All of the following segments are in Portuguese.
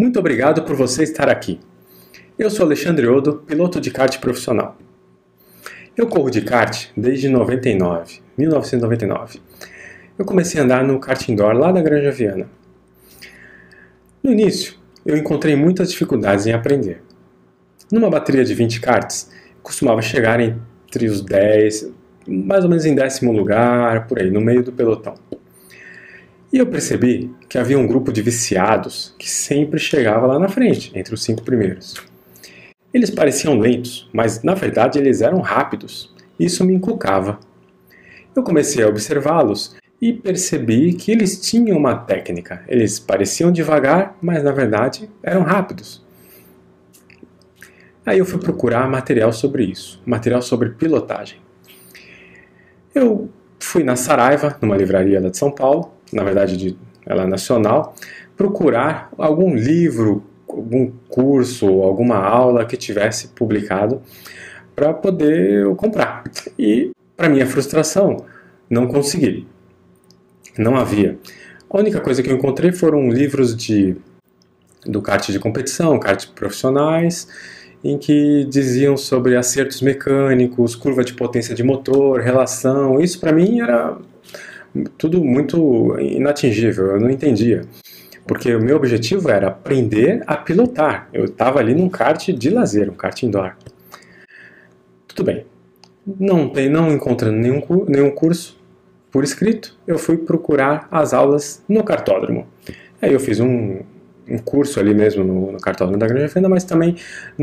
Muito obrigado por você estar aqui. Eu sou Alexandre Odo, piloto de kart profissional. Eu corro de kart desde 1999. Eu comecei a andar no kart indoor lá da Granja Viana. No início, eu encontrei muitas dificuldades em aprender. Numa bateria de 20 karts, costumava chegar entre os 10, mais ou menos em 10º lugar, por aí, no meio do pelotão. E eu percebi que havia um grupo de viciados que sempre chegava lá na frente, entre os 5 primeiros. Eles pareciam lentos, mas na verdade eles eram rápidos. Isso me encucava. Eu comecei a observá-los e percebi que eles tinham uma técnica. Eles pareciam devagar, mas na verdade eram rápidos. Aí eu fui procurar material sobre isso, material sobre pilotagem. Eu fui na Saraiva, numa livraria lá de São Paulo, na verdade ela é nacional, procurar algum livro, algum curso, alguma aula que tivesse publicado para poder comprar. E, para minha frustração, não consegui. Não havia. A única coisa que eu encontrei foram livros do kart de competição, kart profissionais, em que diziam sobre acertos mecânicos, curva de potência de motor, relação. Isso para mim era tudo muito inatingível, eu não entendia. Porque o meu objetivo era aprender a pilotar. Eu estava ali num kart de lazer, um kart indoor. Tudo bem. Não encontrando nenhum curso por escrito, eu fui procurar as aulas no kartódromo. Aí eu fiz um curso ali mesmo no kartódromo da Granja Viana, mas também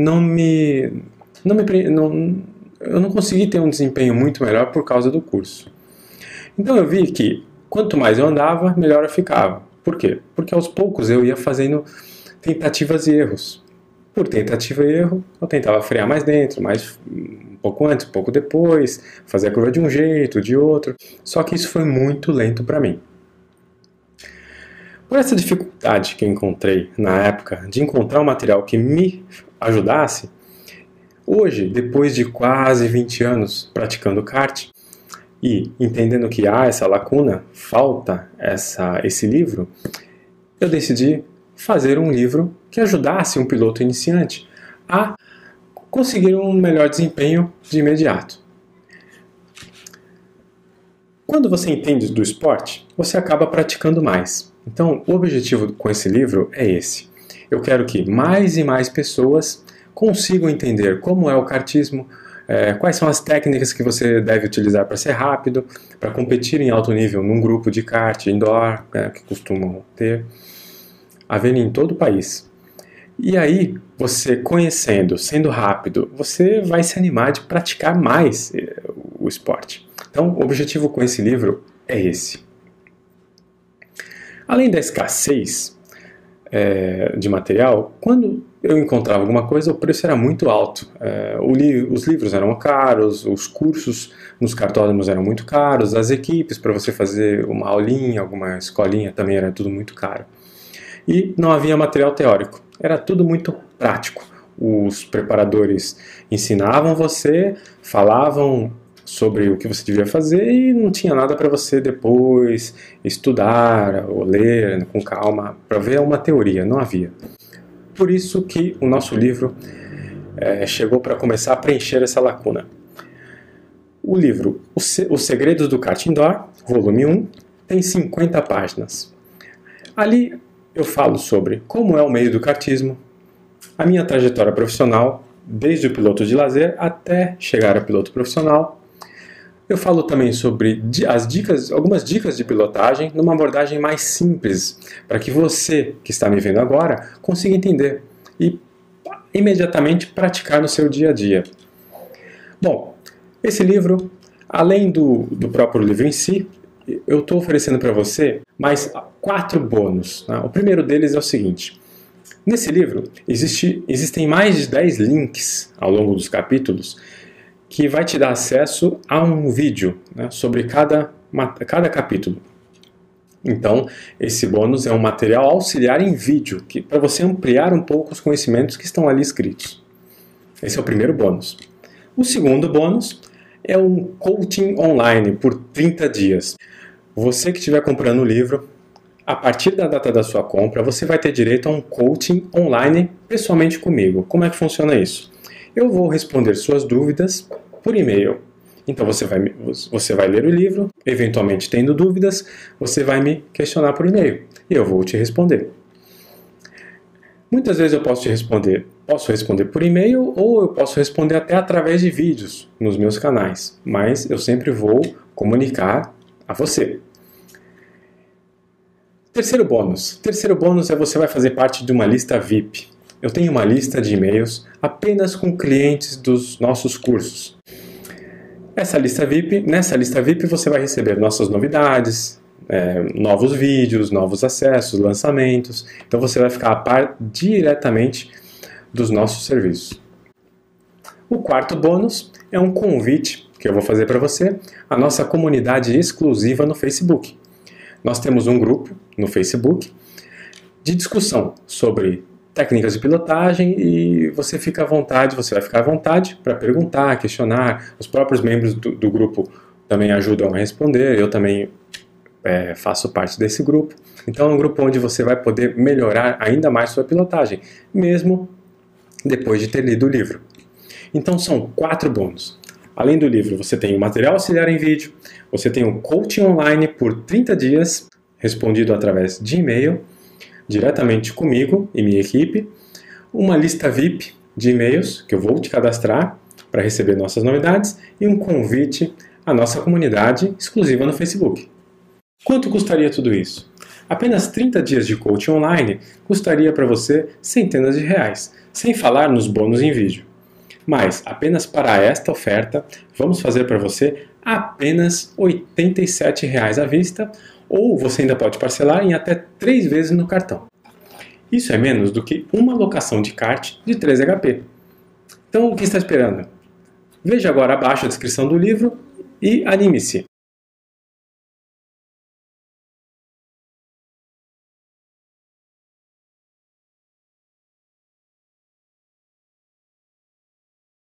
eu não consegui ter um desempenho muito melhor por causa do curso. Então eu vi que quanto mais eu andava, melhor eu ficava. Por quê? Porque aos poucos eu ia fazendo tentativas e erros. Por tentativa e erro, eu tentava frear mais dentro, um pouco antes, um pouco depois, fazer a curva de um jeito, de outro. Só que isso foi muito lento para mim. Por essa dificuldade que eu encontrei na época de encontrar um material que me ajudasse, hoje, depois de quase 20 anos praticando kart, e entendendo que há essa lacuna, falta esse livro, eu decidi fazer um livro que ajudasse um piloto iniciante a conseguir um melhor desempenho de imediato. Quando você entende do esporte, você acaba praticando mais. Então, o objetivo com esse livro é esse. Eu quero que mais e mais pessoas consigam entender como é o kartismo, quais são as técnicas que você deve utilizar para ser rápido, para competir em alto nível num grupo de kart indoor, que costumam ter, havendo em todo o país. E aí, você conhecendo, sendo rápido, você vai se animar de praticar mais o esporte. Então, o objetivo com esse livro é esse. Além da escassez de material, quando eu encontrava alguma coisa, o preço era muito alto. Os livros eram caros, os cursos nos kartódromos eram muito caros, as equipes para você fazer uma aulinha, alguma escolinha também era tudo muito caro. E não havia material teórico, era tudo muito prático. Os preparadores ensinavam você, falavam sobre o que você devia fazer e não tinha nada para você depois estudar ou ler com calma para ver uma teoria, não havia. Por isso que o nosso livro chegou para começar a preencher essa lacuna. O livro Os Segredos do Kart Indoor, volume 1, tem 50 páginas. Ali eu falo sobre como é o meio do kartismo, a minha trajetória profissional, desde o piloto de lazer até chegar a piloto profissional. Eu falo também sobre algumas dicas de pilotagem numa abordagem mais simples, para que você, que está me vendo agora, consiga entender e imediatamente praticar no seu dia a dia. Bom, esse livro, além do próprio livro em si, eu estou oferecendo para você mais 4 bônus. Né? O primeiro deles é o seguinte. Nesse livro, existem mais de 10 links ao longo dos capítulos que vai te dar acesso a um vídeo, né, sobre cada capítulo. Então, esse bônus é um material auxiliar em vídeo, para você ampliar um pouco os conhecimentos que estão ali escritos. Esse é o primeiro bônus. O segundo bônus é um coaching online por 30 dias. Você que estiver comprando o livro, a partir da data da sua compra, você vai ter direito a um coaching online pessoalmente comigo. Como é que funciona isso? Eu vou responder suas dúvidas por e-mail. Então você vai ler o livro, eventualmente tendo dúvidas, você vai me questionar por e-mail e eu vou te responder. Muitas vezes eu posso responder por e-mail ou eu posso responder até através de vídeos nos meus canais, mas eu sempre vou comunicar a você. Terceiro bônus é você vai fazer parte de uma lista VIP. Eu tenho uma lista de e-mails apenas com clientes dos nossos cursos. Nessa lista VIP você vai receber nossas novidades, novos vídeos, novos acessos, lançamentos. Então você vai ficar a par diretamente dos nossos serviços. O quarto bônus é um convite que eu vou fazer para você, a nossa comunidade exclusiva no Facebook. Nós temos um grupo no Facebook de discussão sobre técnicas de pilotagem e você vai ficar à vontade para perguntar, questionar. Os próprios membros do grupo também ajudam a responder, eu também faço parte desse grupo. Então é um grupo onde você vai poder melhorar ainda mais sua pilotagem, mesmo depois de ter lido o livro. Então são 4 bônus. Além do livro, você tem o material auxiliar em vídeo, você tem o coaching online por 30 dias, respondido através de e-mail, diretamente comigo e minha equipe, uma lista VIP de e-mails que eu vou te cadastrar para receber nossas novidades e um convite à nossa comunidade exclusiva no Facebook. Quanto custaria tudo isso? Apenas 30 dias de coaching online custaria para você centenas de reais, sem falar nos bônus em vídeo. Mas, apenas para esta oferta, vamos fazer para você apenas R$ 87,00 à vista, ou você ainda pode parcelar em até 3 vezes no cartão. Isso é menos do que uma locação de kart de 3 HP. Então, o que está esperando? Veja agora abaixo a descrição do livro e anime-se!